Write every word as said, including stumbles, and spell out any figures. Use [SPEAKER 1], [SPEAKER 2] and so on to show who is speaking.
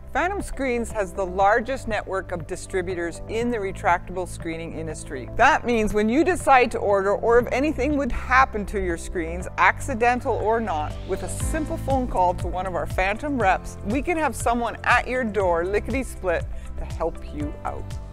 [SPEAKER 1] Phantom Screens has the largest network of distributors in the retractable screening industry. That means when you decide to order, or if anything would happen to your screens, accidental or not, with a simple phone call to one of our Phantom reps, we can have someone at your door lickety-split to help you out.